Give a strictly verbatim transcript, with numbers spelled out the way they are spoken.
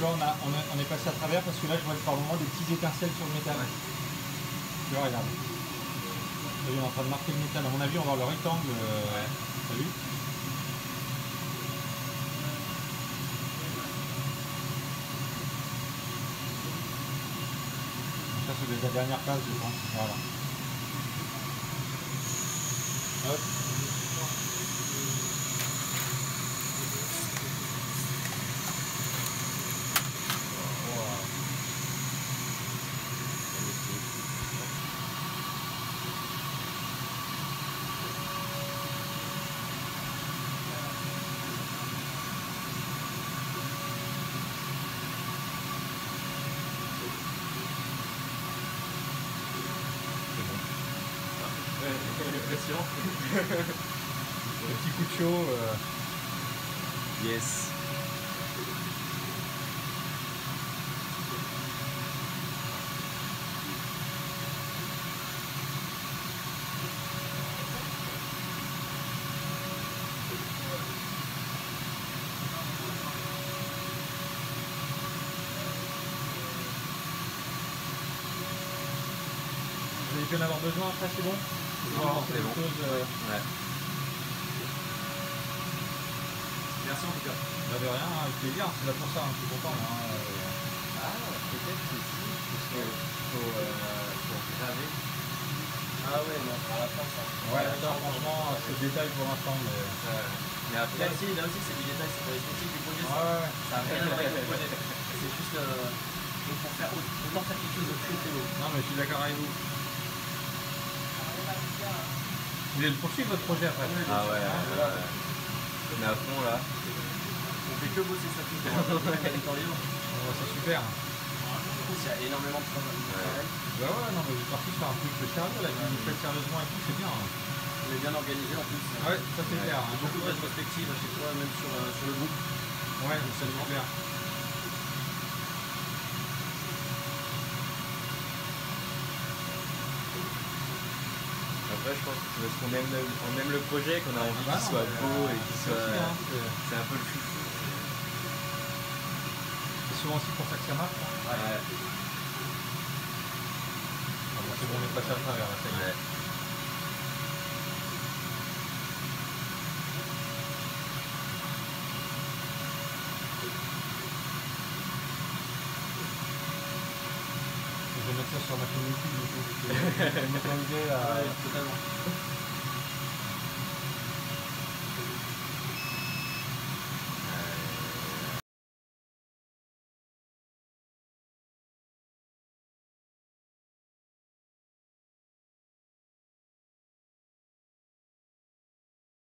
vois, on, a, on, a, on est passé à travers parce que là, je vois par moment des petites étincelles sur le métal. Ouais. Tu vois, regarde. Là, on est en train de marquer le métal. À mon avis, on va voir le rectangle. Euh, ouais. T'as vu? Ça, c'est la dernière phase, je pense. Voilà. Hop. Pression. Le petit coup de chaud. Euh... Yes. Vous avez pu en avoir besoin après, c'est bon? Non, c'est bon. Chose, euh... ouais. Merci en tout cas. Bah de rien, avec plaisir, c'est là pour ça, hein, je suis content. Hein, euh... Ah, peut-être aussi, parce qu'il faut, euh, faut graver. Ah ouais, non, à la fin ça. Ouais, ça franchement, c'est le détail pour l'instant. Mais... Ouais. Mais après, là aussi, là aussi c'est du détail, c'est pour l'esthétique du projet. Ouais, ouais. Ça n'a rien à voir avec le projet. C'est juste euh, pour faire autant faire quelque chose de très très haut. Non, mais je suis d'accord avec vous. Vous voulez le poursuivre votre projet après? Ah ouais, ouais, ouais. On est à fond là. On fait que bosser ça tout le temps. C'est super. En plus, il y a énormément de travail. Ouais. Bah ouais, non, mais vous êtes parti sur un truc sérieux là, vous faites sérieusement et tout, c'est bien. On est bien organisé en plus. Ouais, ça c'est ouais. clair. Hein. Beaucoup de rétrospectives à chaque fois, même sur, euh, sur le groupe. Ouais, c'est super. Après, je pense que c'est parce qu'on aime, on aime le projet, qu'on a envie ah bah qu'il soit beau et qu'il soit. Hein, c'est un peu le chouchou. C'est souvent aussi pour ça que ça marche. Hein. Ouais. Ah bon, c'est bon, on est passé à travers, là, ça y est. Ouais. Je vais mettre ça sur ma chaîne YouTube, du coup. Je vais mettre l'idée à... Ouais, totalement.